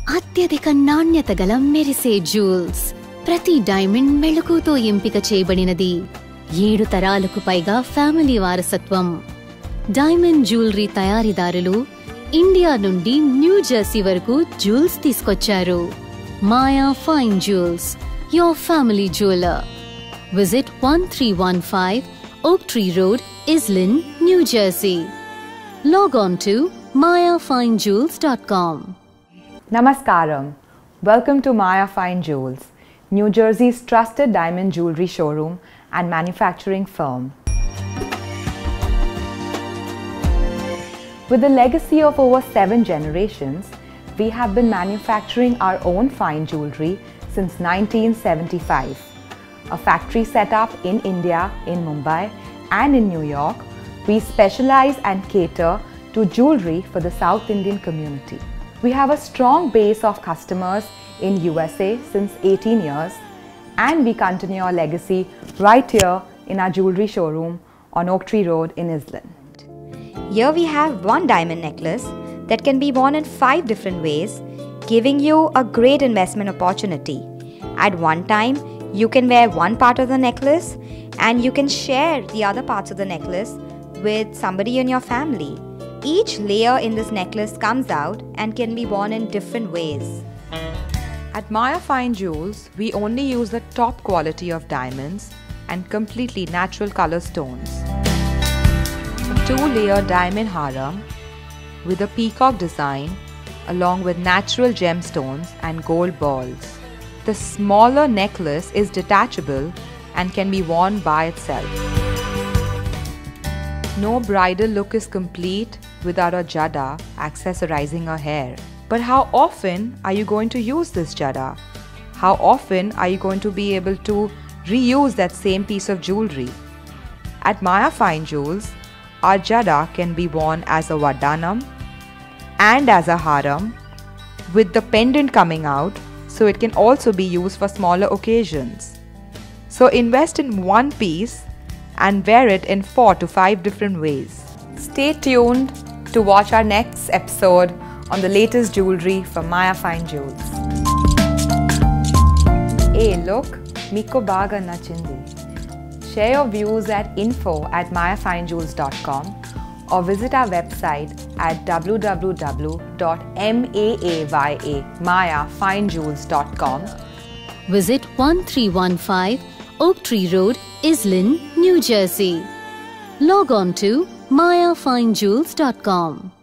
అత్యధిక నాణ్యత గల మెరిసే జ్యూల్స్. ప్రతి డైమండ్ మెళకువతో ఎంపిక చేయబడినది. 7 తరాలకు పైగా ఫ్యామిలీ వారసత్వం. డైమండ్ జ్యువెలరీ తయారీదారులు ఇండియా నుండి న్యూ జెర్సీ వరకు జ్యూల్స్ తీసుకొచ్చారు. Maya fine jewels, your family jeweller. Visit 1315 Oak Tree Road, Islin, New Jersey. Log on to mayafinejewels.com. Namaskaram. Welcome to Maya Fine Jewels, New Jersey's trusted diamond jewelry showroom and manufacturing firm. With a legacy of over 7 generations, we have been manufacturing our own fine jewelry since 1975. A factory set up in India, in Mumbai and in New York, we specialize and cater to jewelry for the South Indian community. We have a strong base of customers in USA since 18 years, and we continue our legacy right here in our jewelry showroom on Oak Tree Road in Islin. Here we have one diamond necklace that can be worn in 5 different ways, giving you a great investment opportunity. At one time, you can wear one part of the necklace and you can share the other parts of the necklace with somebody in your family. Each layer in this necklace comes out and can be worn in different ways. At Maya Fine Jewels, we only use the top quality of diamonds and completely natural color stones. A 2-layer diamond haram with a peacock design along with natural gemstones and gold balls. The smaller necklace is detachable and can be worn by itself. No bridal look is complete without a jada accessorizing her hair. But how often are you going to use this jada? How often are you going to be able to reuse that same piece of jewelry? At Maya Fine Jewels, our jada can be worn as a vardhanam and as a haram with the pendant coming out, so it can also be used for smaller occasions. So invest in one piece and wear it in 4 to 5 different ways. Stay tuned to watch our next episode on the latest jewelry from Maya Fine Jewels. Hey, look, Miko baga nachindi. Share your views at info@mayafinejewels.com or visit our website at www.mayafinejewels.com. Visit 1315 Oak Tree Road, Islin, New Jersey. Log on to mayafinejewels.com.